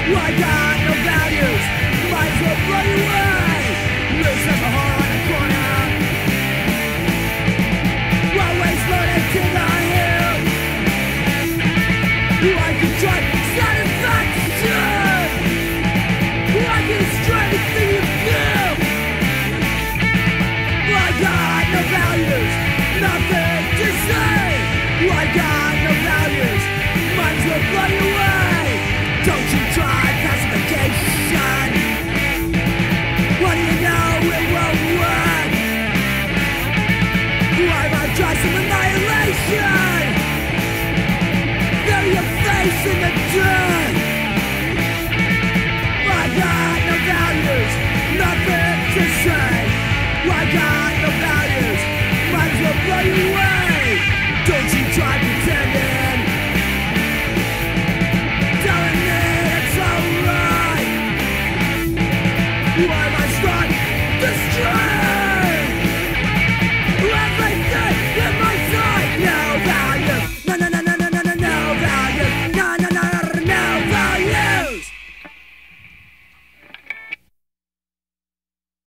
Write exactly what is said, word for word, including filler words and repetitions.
I got no values, might as well blow you away. Lives like a whore on a corner, always loaded to the hill. I can try satisfaction, I can destroy everything you feel. I got no values, nothing to say. I got no values, might as well blow you away. Don't you try pacification, what do you know, it won't work. I might try some annihilation, there your face